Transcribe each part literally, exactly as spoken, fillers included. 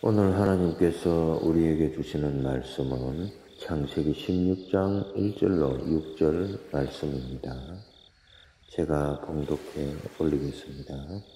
오늘 하나님께서 우리에게 주시는 말씀은 창세기 십육 장 일 절로 육 절 말씀입니다. 제가 봉독해 올리겠습니다.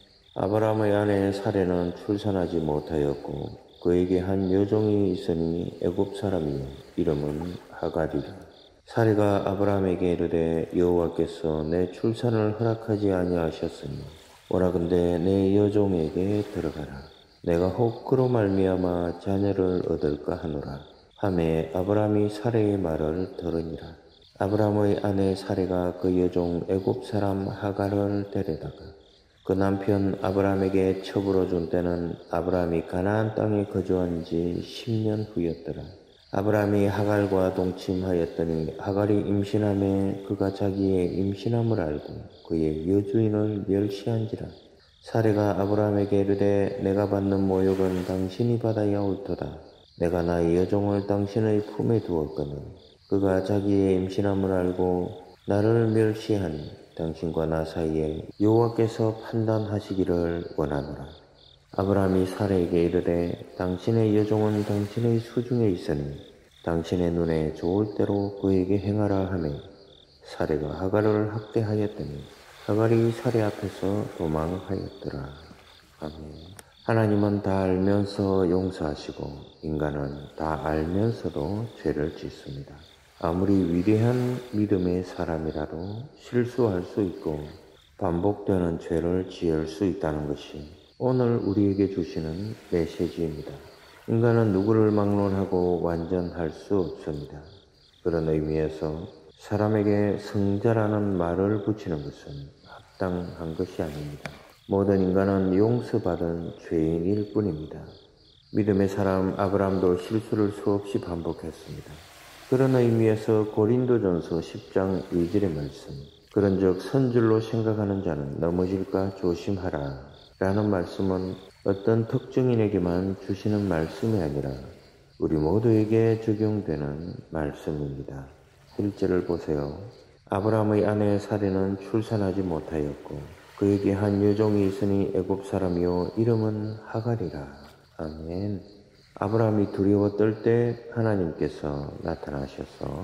아브라함의 아내 사레는 출산하지 못하였고 그에게 한 여종이 있으니 애굽 사람이요 이름은 하갈이라. 사레가 아브라함에게 이르되 여호와께서 내 출산을 허락하지 아니하셨으니 오라건대 내 여종에게 들어가라. 내가 혹 그로 말미암아 자녀를 얻을까 하노라. 하매 아브라함이 사레의 말을 들으니라. 아브라함의 아내 사레가 그 여종 애굽 사람 하갈을 데려다가 그 남편 아브라함에게 첩으로 준 때는 아브라함이 가나안 땅에 거주한 지 십 년 후였더라. 아브라함이 하갈과 동침하였더니 하갈이 임신하매 그가 자기의 임신함을 알고 그의 여주인을 멸시한지라. 사레가 아브라함에게 이르되 내가 받는 모욕은 당신이 받아야 옳도다. 내가 나의 여종을 당신의 품에 두었거늘 그가 자기의 임신함을 알고 나를 멸시하니 당신과 나 사이에 여호와께서 판단하시기를 원하노라. 아브라함이 사레에게 이르되 당신의 여종은 당신의 수중에 있으니 당신의 눈에 좋을 대로 그에게 행하라 하매 사레가 하갈을 학대하였더니 하갈이 사레 앞에서 도망하였더라. 아멘. 하나님은 다 알면서 용서하시고 인간은 다 알면서도 죄를 짓습니다. 아무리 위대한 믿음의 사람이라도 실수할 수 있고 반복되는 죄를 지을 수 있다는 것이 오늘 우리에게 주시는 메시지입니다. 인간은 누구를 막론하고 완전할 수 없습니다. 그런 의미에서 사람에게 성자라는 말을 붙이는 것은 합당한 것이 아닙니다. 모든 인간은 용서받은 죄인일 뿐입니다. 믿음의 사람 아브라함도 실수를 수없이 반복했습니다. 그런 의미에서 고린도전서 십 장 이 절의 말씀, 그런즉 선줄로 생각하는 자는 넘어질까 조심하라 라는 말씀은 어떤 특정인에게만 주시는 말씀이 아니라 우리 모두에게 적용되는 말씀입니다. 일 절을 보세요. 아브라함의 아내 사레는 출산하지 못하였고 그에게 한 여종이 있으니 애굽 사람이요 이름은 하갈이라. 아멘. 아브라함이 두려워 떨 때 하나님께서 나타나셔서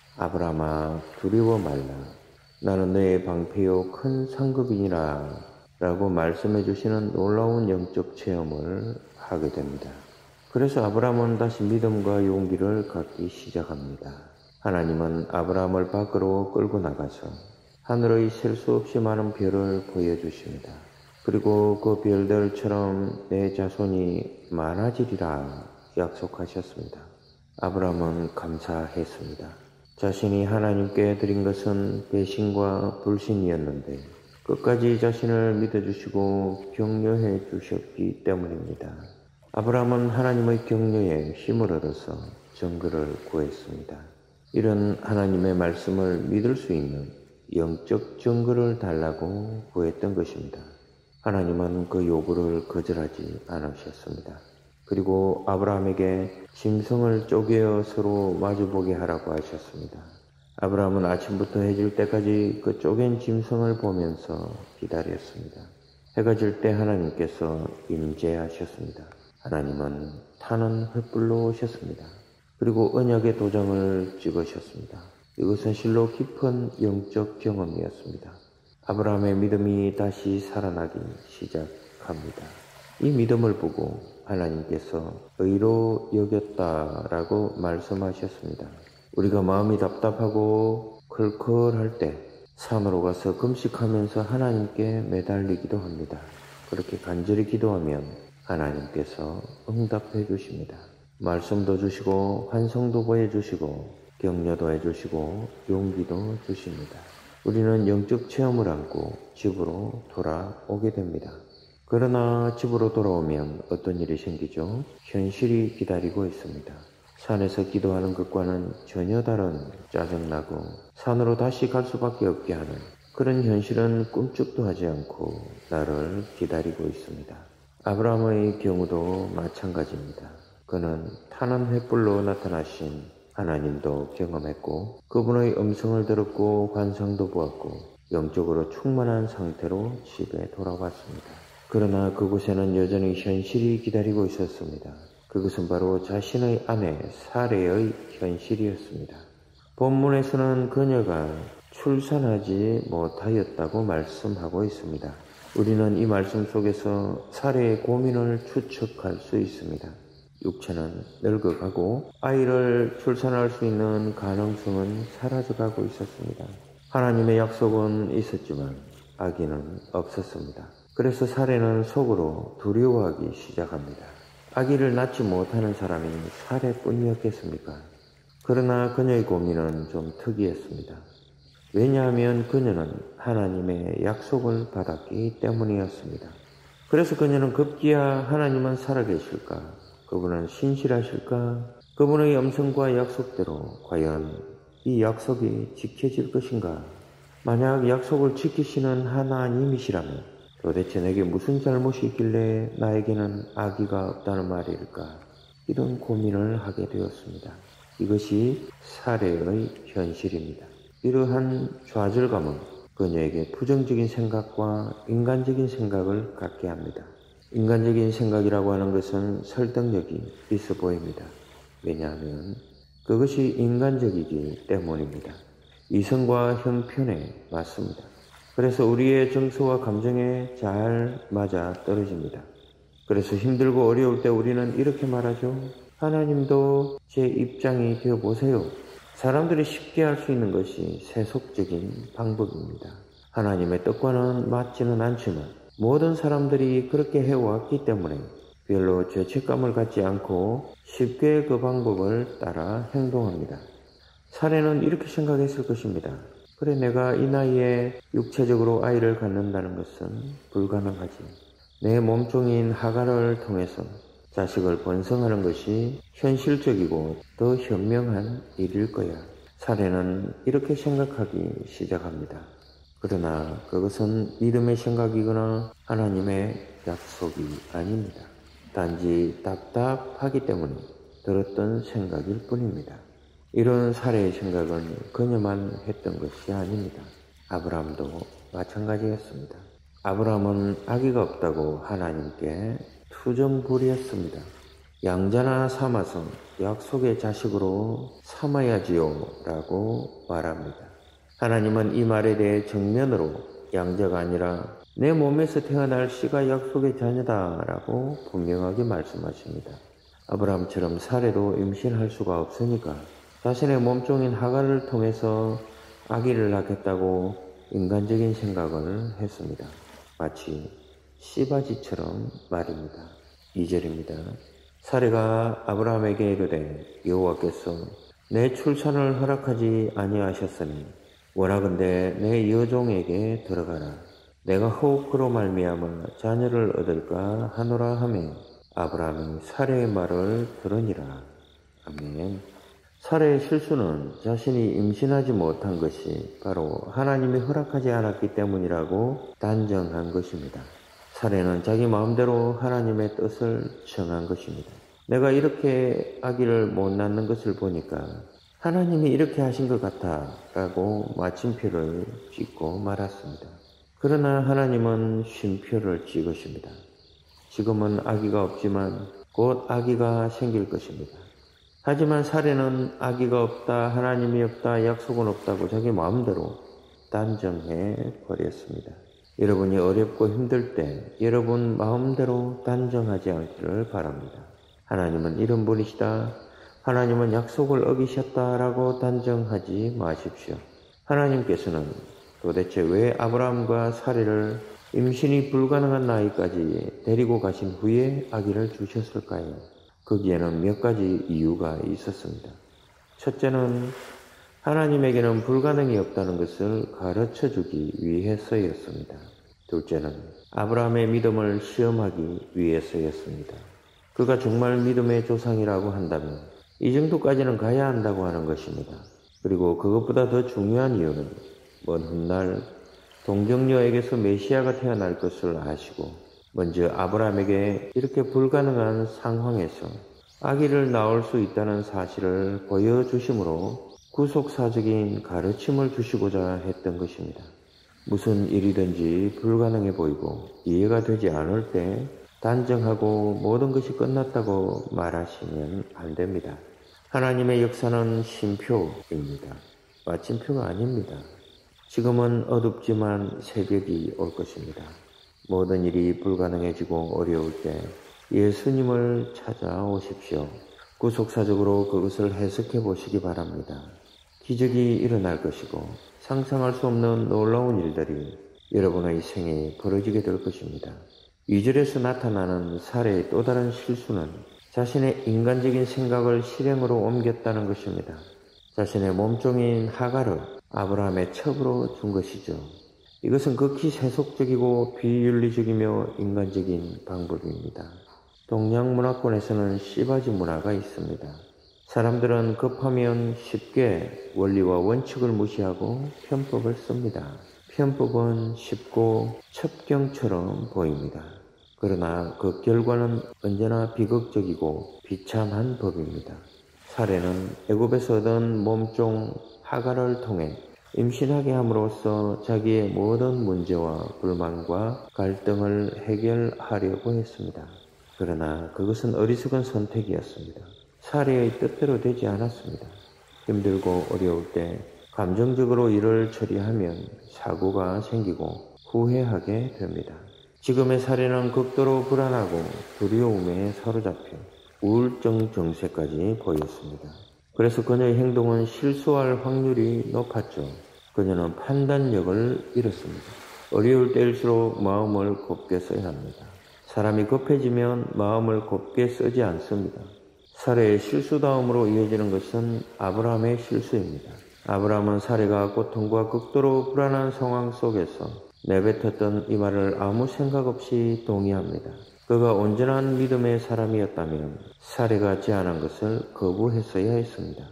아브라함아 두려워 말라. 나는 너의 방패요 큰 상급이니라 라고 말씀해 주시는 놀라운 영적 체험을 하게 됩니다. 그래서 아브라함은 다시 믿음과 용기를 갖기 시작합니다. 하나님은 아브라함을 밖으로 끌고 나가서 하늘의 셀 수 없이 많은 별을 보여주십니다. 그리고 그 별들처럼 내 자손이 많아지리라 약속하셨습니다. 아브라함은 감사했습니다. 자신이 하나님께 드린 것은 배신과 불신이었는데 끝까지 자신을 믿어주시고 격려해 주셨기 때문입니다. 아브라함은 하나님의 격려에 힘을 얻어서 정글을 구했습니다. 이런 하나님의 말씀을 믿을 수 있는 영적 정글을 달라고 구했던 것입니다. 하나님은 그 요구를 거절하지 않으셨습니다. 그리고 아브라함에게 짐승을 쪼개어 서로 마주보게 하라고 하셨습니다. 아브라함은 아침부터 해 질 때까지 그 쪼갠 짐승을 보면서 기다렸습니다. 해가 질 때 하나님께서 임재하셨습니다. 하나님은 타는 횃불로 오셨습니다. 그리고 언약의 도장을 찍으셨습니다. 이것은 실로 깊은 영적 경험이었습니다. 아브라함의 믿음이 다시 살아나기 시작합니다. 이 믿음을 보고 하나님께서 의로 여겼다라고 말씀하셨습니다. 우리가 마음이 답답하고 클클할 때 산으로 가서 금식하면서 하나님께 매달리기도 합니다. 그렇게 간절히 기도하면 하나님께서 응답해 주십니다. 말씀도 주시고 환성도 보여주시고 격려도 해주시고 용기도 주십니다. 우리는 영적 체험을 안고 집으로 돌아오게 됩니다. 그러나 집으로 돌아오면 어떤 일이 생기죠? 현실이 기다리고 있습니다. 산에서 기도하는 것과는 전혀 다른 짜증나고 산으로 다시 갈 수밖에 없게 하는 그런 현실은 꿈쩍도 하지 않고 나를 기다리고 있습니다. 아브라함의 경우도 마찬가지입니다. 그는 타는 횃불로 나타나신 하나님도 경험했고 그분의 음성을 들었고 환상도 보았고 영적으로 충만한 상태로 집에 돌아왔습니다. 그러나 그곳에는 여전히 현실이 기다리고 있었습니다. 그것은 바로 자신의 아내 사레의 현실이었습니다. 본문에서는 그녀가 출산하지 못하였다고 말씀하고 있습니다. 우리는 이 말씀 속에서 사레의 고민을 추측할 수 있습니다. 육체는 늙어가고 아이를 출산할 수 있는 가능성은 사라져가고 있었습니다. 하나님의 약속은 있었지만 아기는 없었습니다. 그래서 사레는 속으로 두려워하기 시작합니다. 아기를 낳지 못하는 사람이 사레뿐이었겠습니까? 그러나 그녀의 고민은 좀 특이했습니다. 왜냐하면 그녀는 하나님의 약속을 받았기 때문이었습니다. 그래서 그녀는 급기야 하나님은 살아계실까? 그분은 신실하실까? 그분의 음성과 약속대로 과연 이 약속이 지켜질 것인가? 만약 약속을 지키시는 하나님이시라면 도대체 내게 무슨 잘못이 있길래 나에게는 아기가 없다는 말일까? 이런 고민을 하게 되었습니다. 이것이 사레의 현실입니다. 이러한 좌절감은 그녀에게 부정적인 생각과 인간적인 생각을 갖게 합니다. 인간적인 생각이라고 하는 것은 설득력이 있어 보입니다. 왜냐하면 그것이 인간적이기 때문입니다. 이성과 형편에 맞습니다. 그래서 우리의 정서와 감정에 잘 맞아 떨어집니다. 그래서 힘들고 어려울 때 우리는 이렇게 말하죠. 하나님도 제 입장이 되어보세요. 사람들이 쉽게 할 수 있는 것이 세속적인 방법입니다. 하나님의 뜻과는 맞지는 않지만 모든 사람들이 그렇게 해왔기 때문에 별로 죄책감을 갖지 않고 쉽게 그 방법을 따라 행동합니다. 사레는 이렇게 생각했을 것입니다. 그래, 내가 이 나이에 육체적으로 아이를 갖는다는 것은 불가능하지. 내 몸종인 하갈을 통해서 자식을 번성하는 것이 현실적이고 더 현명한 일일 거야. 사레는 이렇게 생각하기 시작합니다. 그러나 그것은 믿음의 생각이거나 하나님의 약속이 아닙니다. 단지 답답하기 때문에 들었던 생각일 뿐입니다. 이런 사례의 생각은 그녀만 했던 것이 아닙니다. 아브라함도 마찬가지였습니다. 아브라함은 아기가 없다고 하나님께 투정부리했습니다. 양자나 삼아서 약속의 자식으로 삼아야지요 라고 말합니다. 하나님은 이 말에 대해 정면으로 양자가 아니라 내 몸에서 태어날 씨가 약속의 자녀다 라고 분명하게 말씀하십니다. 아브라함처럼 사레도 임신할 수가 없으니까 자신의 몸종인 하갈을 통해서 아기를 낳겠다고 인간적인 생각을 했습니다. 마치 씨바지처럼 말입니다. 이 절입니다. 사레가 아브라함에게 이르되 여호와께서 내 출산을 허락하지 아니하셨으니 원하건대 내 여종에게 들어가라. 내가 혹 그로 말미암아 자녀를 얻을까 하노라 하매 아브라함이 사레의 말을 들으니라. 아멘. 사레의 실수는 자신이 임신하지 못한 것이 바로 하나님이 허락하지 않았기 때문이라고 단정한 것입니다. 사레는 자기 마음대로 하나님의 뜻을 정한 것입니다. 내가 이렇게 아기를 못 낳는 것을 보니까 하나님이 이렇게 하신 것 같아 라고 마침표를 찍고 말았습니다. 그러나 하나님은 쉼표를 찍으십니다. 지금은 아기가 없지만 곧 아기가 생길 것입니다. 하지만 사레는 아기가 없다, 하나님이 없다, 약속은 없다고 자기 마음대로 단정해 버렸습니다. 여러분이 어렵고 힘들 때 여러분 마음대로 단정하지 않기를 바랍니다. 하나님은 이런 분이시다, 하나님은 약속을 어기셨다라고 단정하지 마십시오. 하나님께서는 도대체 왜 아브라함과 사레를 임신이 불가능한 나이까지 데리고 가신 후에 아기를 주셨을까요? 거기에는 몇 가지 이유가 있었습니다. 첫째는 하나님에게는 불가능이 없다는 것을 가르쳐주기 위해서였습니다. 둘째는 아브라함의 믿음을 시험하기 위해서였습니다. 그가 정말 믿음의 조상이라고 한다면 이 정도까지는 가야 한다고 하는 것입니다. 그리고 그것보다 더 중요한 이유는 먼 훗날 동정녀에게서 메시아가 태어날 것을 아시고 먼저 아브라함에게 이렇게 불가능한 상황에서 아기를 낳을 수 있다는 사실을 보여주심으로 구속사적인 가르침을 주시고자 했던 것입니다. 무슨 일이든지 불가능해 보이고 이해가 되지 않을 때 단정하고 모든 것이 끝났다고 말하시면 안 됩니다. 하나님의 역사는 쉼표입니다. 마침표가 아닙니다. 지금은 어둡지만 새벽이 올 것입니다. 모든 일이 불가능해지고 어려울 때 예수님을 찾아오십시오. 구속사적으로 그것을 해석해 보시기 바랍니다. 기적이 일어날 것이고 상상할 수 없는 놀라운 일들이 여러분의 생에 벌어지게 될 것입니다. 이 절에서 나타나는 살해의 또 다른 실수는 자신의 인간적인 생각을 실행으로 옮겼다는 것입니다. 자신의 몸종인 하갈을 아브라함의 첩으로 준 것이죠. 이것은 극히 세속적이고 비윤리적이며 인간적인 방법입니다. 동양 문화권에서는 씨바지 문화가 있습니다. 사람들은 급하면 쉽게 원리와 원칙을 무시하고 편법을 씁니다. 편법은 쉽고 첩경처럼 보입니다. 그러나 그 결과는 언제나 비극적이고 비참한 법입니다. 살해는 애굽에서 얻은 몸종 하갈을 통해 임신하게 함으로써 자기의 모든 문제와 불만과 갈등을 해결하려고 했습니다. 그러나 그것은 어리석은 선택이었습니다. 살해의 뜻대로 되지 않았습니다. 힘들고 어려울 때 감정적으로 일을 처리하면 사고가 생기고 후회하게 됩니다. 지금의 살해는 극도로 불안하고 두려움에 사로잡혀 우울증 증세까지 보였습니다. 그래서 그녀의 행동은 실수할 확률이 높았죠. 그녀는 판단력을 잃었습니다. 어려울 때일수록 마음을 곱게 써야 합니다. 사람이 급해지면 마음을 곱게 쓰지 않습니다. 살해의 실수다움으로 이어지는 것은 아브라함의 실수입니다. 아브라함은 살해가 고통과 극도로 불안한 상황 속에서 내뱉었던 이 말을 아무 생각 없이 동의합니다. 그가 온전한 믿음의 사람이었다면 살해가 제안한 것을 거부했어야 했습니다.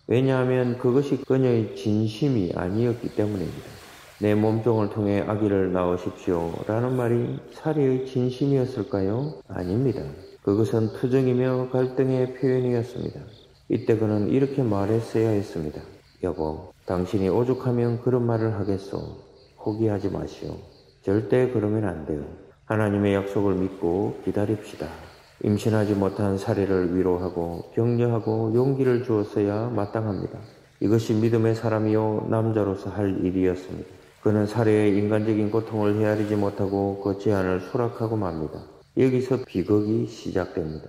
왜냐하면 그것이 그녀의 진심이 아니었기 때문입니다. 내 몸종을 통해 아기를 낳으십시오 라는 말이 살해의 진심이었을까요? 아닙니다. 그것은 투정이며 갈등의 표현이었습니다. 이때 그는 이렇게 말했어야 했습니다. 여보, 당신이 오죽하면 그런 말을 하겠소. 포기하지 마시오. 절대 그러면 안 돼요. 하나님의 약속을 믿고 기다립시다. 임신하지 못한 사례를 위로하고 격려하고 용기를 주었어야 마땅합니다. 이것이 믿음의 사람이요 남자로서 할 일이었습니다. 그는 사례의 인간적인 고통을 헤아리지 못하고 그 제안을 수락하고 맙니다. 여기서 비극이 시작됩니다.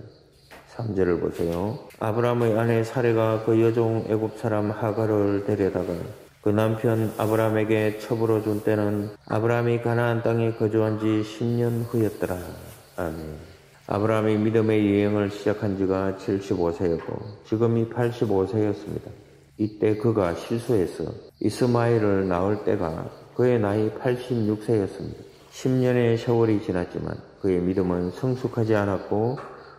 삼 절을 보세요. 아브라함의 아내 사레가 그 여종 애굽 사람 하갈을 데려다가 그 남편 아브라함에게 첩으로 준 때는 아브라함이 가나안 땅에 거주한 지 십 년 후였더라. 아멘. 아브라함이 믿음의 여행을 시작한 지가 칠십오 세였고 지금이 팔십오 세였습니다. 이때 그가 실수해서 이스마엘을 낳을 때가 그의 나이 팔십육 세였습니다. 십 년의 세월이 지났지만 그의 믿음은 성숙하지 않았고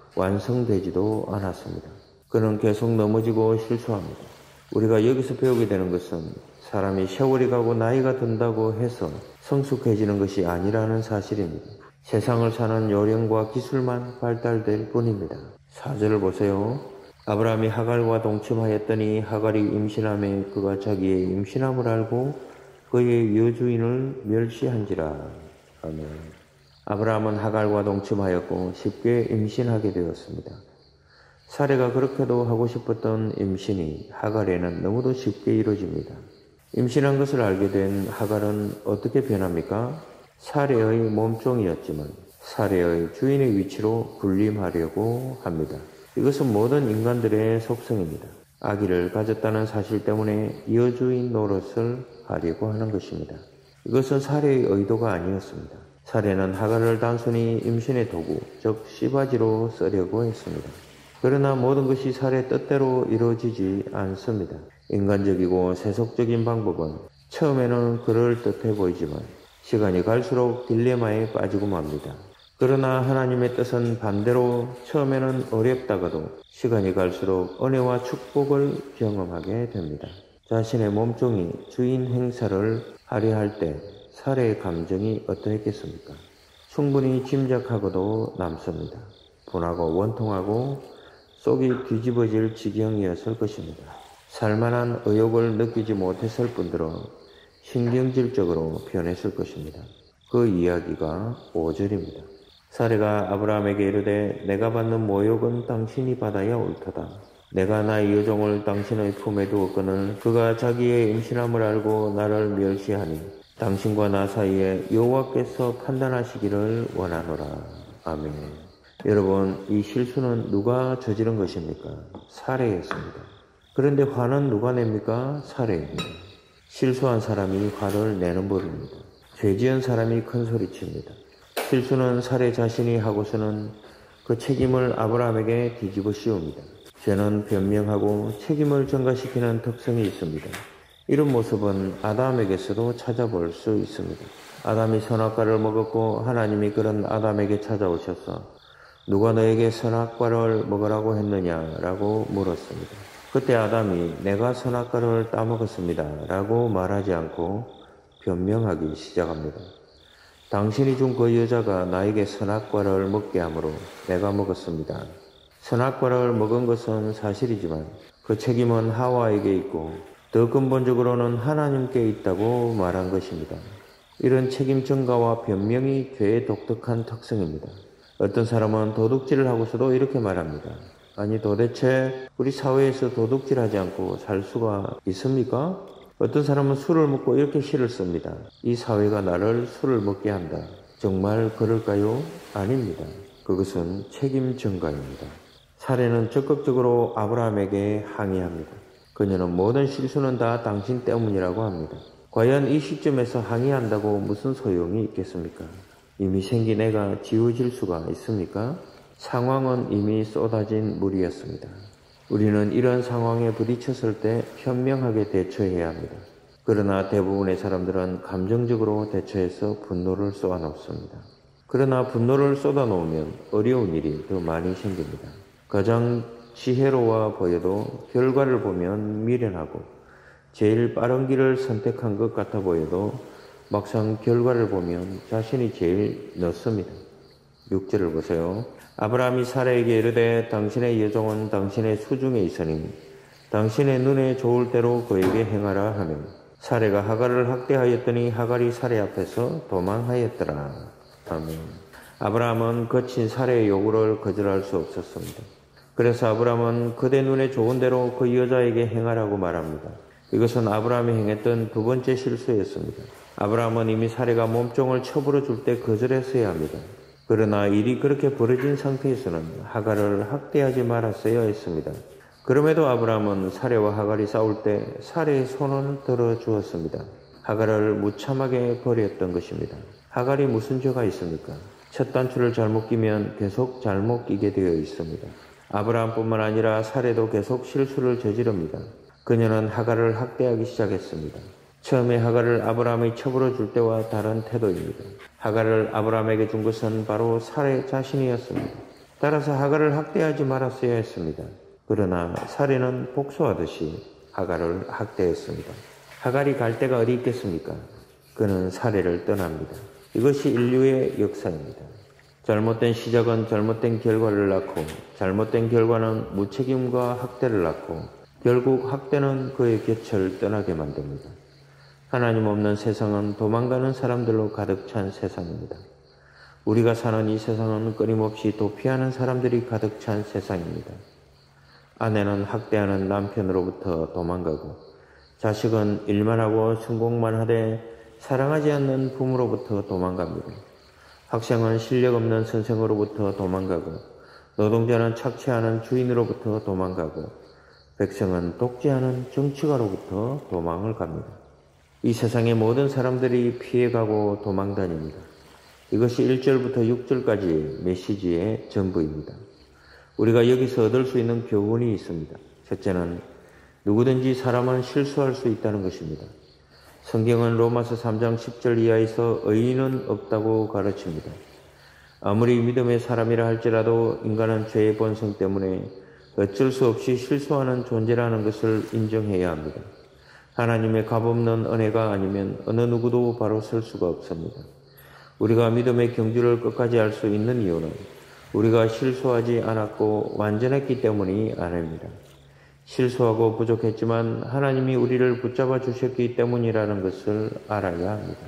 완성되지도 않았습니다. 그는 계속 넘어지고 실수합니다. 우리가 여기서 배우게 되는 것은 사람이 세월이 가고 나이가 든다고 해서 성숙해지는 것이 아니라는 사실입니다. 세상을 사는 요령과 기술만 발달될 뿐입니다. 사 절을 보세요. 아브라함이 하갈과 동침하였더니 하갈이 임신함에 그가 자기의 임신함을 알고 그의 여주인을 멸시한지라. 아멘. 아브라함은 하갈과 동침하였고 쉽게 임신하게 되었습니다. 사레가 그렇게도 하고 싶었던 임신이 하갈에는 너무도 쉽게 이루어집니다. 임신한 것을 알게 된 하갈은 어떻게 변합니까? 사레의 몸종이었지만 사레의 주인의 위치로 군림하려고 합니다. 이것은 모든 인간들의 속성입니다. 아기를 가졌다는 사실 때문에 여주인 노릇을 하려고 하는 것입니다. 이것은 사레의 의도가 아니었습니다. 사레는 하갈을 단순히 임신의 도구, 즉 씨바지로 쓰려고 했습니다. 그러나 모든 것이 사레 뜻대로 이루어지지 않습니다. 인간적이고 세속적인 방법은 처음에는 그럴듯해 보이지만 시간이 갈수록 딜레마에 빠지고 맙니다. 그러나 하나님의 뜻은 반대로 처음에는 어렵다가도 시간이 갈수록 은혜와 축복을 경험하게 됩니다. 자신의 몸종이 주인 행사를 하려 할 때 사레의 감정이 어떠했겠습니까? 충분히 짐작하고도 남습니다. 분하고 원통하고 속이 뒤집어질 지경이었을 것입니다. 살만한 의욕을 느끼지 못했을 뿐더러 신경질적으로 변했을 것입니다. 그 이야기가 오 절입니다. 사레가 아브라함에게 이르되 내가 받는 모욕은 당신이 받아야 옳도다. 내가 나의 여종을 당신의 품에 두었거늘 그가 자기의 임신함을 알고 나를 멸시하니 당신과 나 사이에 여호와께서 판단하시기를 원하노라. 아멘. 여러분, 이 실수는 누가 저지른 것입니까? 사레였습니다. 그런데 화는 누가 냅니까? 사레입니다. 실수한 사람이 화를 내는 법입니다. 죄지은 사람이 큰 소리칩니다. 실수는 사레 자신이 하고서는 그 책임을 아브라함에게 뒤집어 씌웁니다. 죄는 변명하고 책임을 전가시키는 특성이 있습니다. 이런 모습은 아담에게서도 찾아볼 수 있습니다. 아담이 선악과를 먹었고 하나님이 그런 아담에게 찾아오셔서 누가 너에게 선악과를 먹으라고 했느냐라고 물었습니다. 그때 아담이 내가 선악과를 따먹었습니다 라고 말하지 않고 변명하기 시작합니다. 당신이 준 그 여자가 나에게 선악과를 먹게 하므로 내가 먹었습니다. 선악과를 먹은 것은 사실이지만 그 책임은 하와에게 있고 더 근본적으로는 하나님께 있다고 말한 것입니다. 이런 책임 전가와 변명이 죄의 독특한 특성입니다. 어떤 사람은 도둑질을 하고서도 이렇게 말합니다. 아니 도대체 우리 사회에서 도둑질하지 않고 살 수가 있습니까? 어떤 사람은 술을 먹고 이렇게 시를 씁니다. 이 사회가 나를 술을 먹게 한다. 정말 그럴까요? 아닙니다. 그것은 책임 전가입니다. 사레는 적극적으로 아브라함에게 항의합니다. 그녀는 모든 실수는 다 당신 때문이라고 합니다. 과연 이 시점에서 항의한다고 무슨 소용이 있겠습니까? 이미 생긴 애가 지워질 수가 있습니까? 상황은 이미 쏟아진 물이었습니다. 우리는 이런 상황에 부딪혔을 때 현명하게 대처해야 합니다. 그러나 대부분의 사람들은 감정적으로 대처해서 분노를 쏟아놓습니다. 그러나 분노를 쏟아놓으면 어려운 일이 더 많이 생깁니다. 가장 지혜로워 보여도 결과를 보면 미련하고 제일 빠른 길을 선택한 것 같아 보여도 막상 결과를 보면 자신이 제일 늦습니다. 육 절을 보세요. 아브라함이 사레에게 이르되 당신의 여종은 당신의 수중에 있으니 당신의 눈에 좋을 대로 그에게 행하라 하며 사레가 하갈을 학대하였더니 하갈이 사레 앞에서 도망하였더라. 아멘. 아브라함은 거친 사레의 요구를 거절할 수 없었습니다. 그래서 아브라함은 그대 눈에 좋은 대로 그 여자에게 행하라고 말합니다. 이것은 아브라함이 행했던 두 번째 실수였습니다. 아브라함은 이미 사레가 몸종을 쳐부러 줄 때 거절했어야 합니다. 그러나 일이 그렇게 벌어진 상태에서는 하갈을 학대하지 말았어야 했습니다. 그럼에도 아브라함은 사레와 하갈이 싸울 때 사레의 손을 들어주었습니다. 하갈을 무참하게 버렸던 것입니다. 하갈이 무슨 죄가 있습니까? 첫 단추를 잘못 끼면 계속 잘못 끼게 되어 있습니다. 아브라함뿐만 아니라 사레도 계속 실수를 저지릅니다. 그녀는 하갈을 학대하기 시작했습니다. 처음에 하갈을 아브라함이 쳐부러 줄 때와 다른 태도입니다. 하갈을 아브라함에게 준 것은 바로 사레 자신이었습니다. 따라서 하갈을 학대하지 말았어야 했습니다. 그러나 사레는 복수하듯이 하갈을 학대했습니다. 하갈이 갈 데가 어디 있겠습니까? 그는 사레를 떠납니다. 이것이 인류의 역사입니다. 잘못된 시작은 잘못된 결과를 낳고 잘못된 결과는 무책임과 학대를 낳고 결국 학대는 그의 곁을 떠나게 만듭니다. 하나님 없는 세상은 도망가는 사람들로 가득 찬 세상입니다. 우리가 사는 이 세상은 끊임없이 도피하는 사람들이 가득 찬 세상입니다. 아내는 학대하는 남편으로부터 도망가고 자식은 일만 하고 성공만 하되 사랑하지 않는 부모로부터 도망갑니다. 학생은 실력 없는 선생으로부터 도망가고 노동자는 착취하는 주인으로부터 도망가고 백성은 독재하는 정치가로부터 도망을 갑니다. 이 세상의 모든 사람들이 피해가고 도망다닙니다. 이것이 일 절부터 육 절까지 메시지의 전부입니다. 우리가 여기서 얻을 수 있는 교훈이 있습니다. 첫째는 누구든지 사람은 실수할 수 있다는 것입니다. 성경은 로마서 삼 장 십 절 이하에서 의인은 없다고 가르칩니다. 아무리 믿음의 사람이라 할지라도 인간은 죄의 본성 때문에 어쩔 수 없이 실수하는 존재라는 것을 인정해야 합니다. 하나님의 값없는 은혜가 아니면 어느 누구도 바로 설 수가 없습니다. 우리가 믿음의 경주를 끝까지 할 수 있는 이유는 우리가 실수하지 않았고 완전했기 때문이 아닙니다. 실수하고 부족했지만 하나님이 우리를 붙잡아 주셨기 때문이라는 것을 알아야 합니다.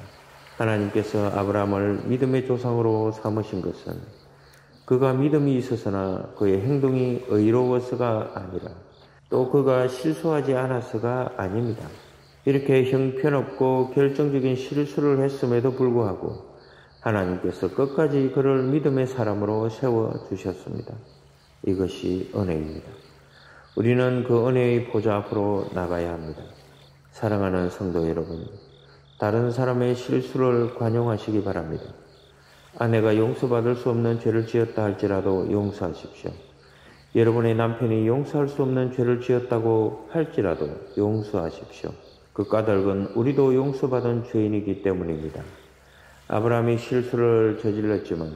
하나님께서 아브라함을 믿음의 조상으로 삼으신 것은 그가 믿음이 있어서나 그의 행동이 의로워서가 아니라 또 그가 실수하지 않아서가 아닙니다. 이렇게 형편없고 결정적인 실수를 했음에도 불구하고 하나님께서 끝까지 그를 믿음의 사람으로 세워주셨습니다. 이것이 은혜입니다. 우리는 그 은혜의 보좌 앞으로 나가야 합니다. 사랑하는 성도 여러분, 다른 사람의 실수를 관용하시기 바랍니다. 아내가 용서받을 수 없는 죄를 지었다 할지라도 용서하십시오. 여러분의 남편이 용서할 수 없는 죄를 지었다고 할지라도 용서하십시오. 그 까닭은 우리도 용서받은 죄인이기 때문입니다. 아브라함이 실수를 저질렀지만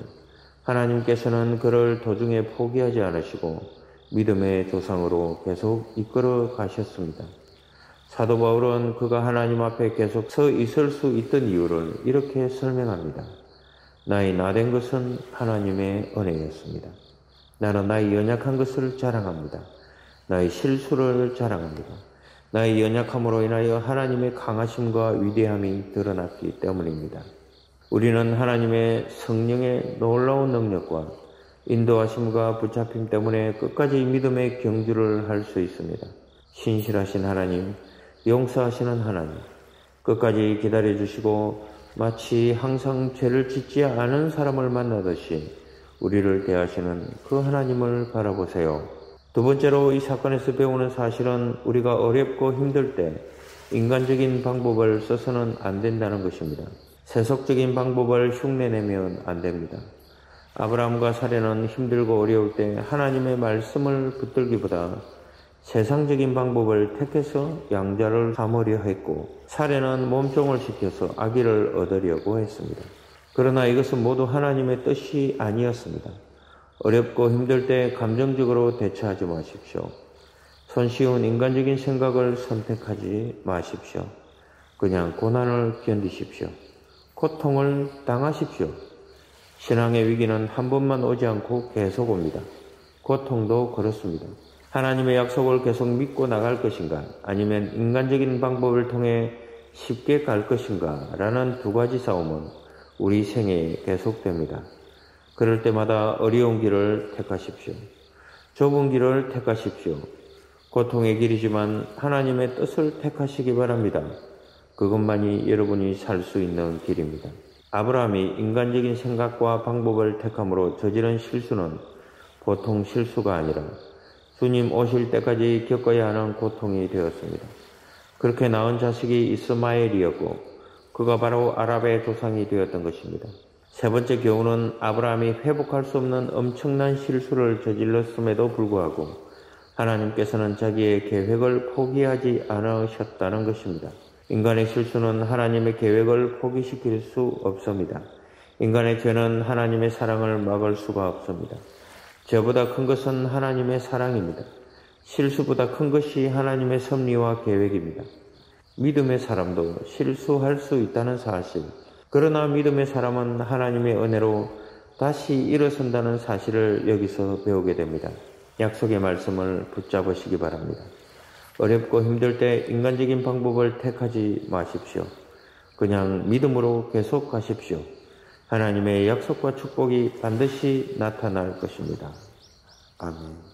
하나님께서는 그를 도중에 포기하지 않으시고 믿음의 조상으로 계속 이끌어 가셨습니다. 사도 바울은 그가 하나님 앞에 계속 서 있을 수 있던 이유를 이렇게 설명합니다. 나의 나된 것은 하나님의 은혜였습니다. 나는 나의 연약한 것을 자랑합니다. 나의 실수를 자랑합니다. 나의 연약함으로 인하여 하나님의 강하심과 위대함이 드러났기 때문입니다. 우리는 하나님의 성령의 놀라운 능력과 인도하심과 붙잡힘 때문에 끝까지 믿음의 경주를 할 수 있습니다. 신실하신 하나님, 용서하시는 하나님, 끝까지 기다려주시고 마치 항상 죄를 짓지 않은 사람을 만나듯이 우리를 대하시는 그 하나님을 바라보세요. 두 번째로 이 사건에서 배우는 사실은 우리가 어렵고 힘들 때 인간적인 방법을 써서는 안 된다는 것입니다. 세속적인 방법을 흉내내면 안 됩니다. 아브라함과 사례는 힘들고 어려울 때 하나님의 말씀을 붙들기보다 세상적인 방법을 택해서 양자를 삼으려 했고, 사례는 몸종을 시켜서 아기를 얻으려고 했습니다. 그러나 이것은 모두 하나님의 뜻이 아니었습니다. 어렵고 힘들 때 감정적으로 대처하지 마십시오. 손쉬운 인간적인 생각을 선택하지 마십시오. 그냥 고난을 견디십시오. 고통을 당하십시오. 신앙의 위기는 한 번만 오지 않고 계속 옵니다. 고통도 그렇습니다. 하나님의 약속을 계속 믿고 나갈 것인가, 아니면 인간적인 방법을 통해 쉽게 갈 것인가 라는 두 가지 싸움은 우리 생애에 계속됩니다. 그럴 때마다 어려운 길을 택하십시오. 좁은 길을 택하십시오. 고통의 길이지만 하나님의 뜻을 택하시기 바랍니다. 그것만이 여러분이 살 수 있는 길입니다. 아브라함이 인간적인 생각과 방법을 택함으로 저지른 실수는 보통 실수가 아니라 주님 오실 때까지 겪어야 하는 고통이 되었습니다. 그렇게 낳은 자식이 이스마엘이었고 그가 바로 아랍의 조상이 되었던 것입니다. 세 번째 교훈은 아브라함이 회복할 수 없는 엄청난 실수를 저질렀음에도 불구하고 하나님께서는 자기의 계획을 포기하지 않으셨다는 것입니다. 인간의 실수는 하나님의 계획을 포기시킬 수 없습니다. 인간의 죄는 하나님의 사랑을 막을 수가 없습니다. 죄보다 큰 것은 하나님의 사랑입니다. 실수보다 큰 것이 하나님의 섭리와 계획입니다. 믿음의 사람도 실수할 수 있다는 사실, 그러나 믿음의 사람은 하나님의 은혜로 다시 일어선다는 사실을 여기서 배우게 됩니다. 약속의 말씀을 붙잡으시기 바랍니다. 어렵고 힘들 때 인간적인 방법을 택하지 마십시오. 그냥 믿음으로 계속 가십시오. 하나님의 약속과 축복이 반드시 나타날 것입니다. 아멘.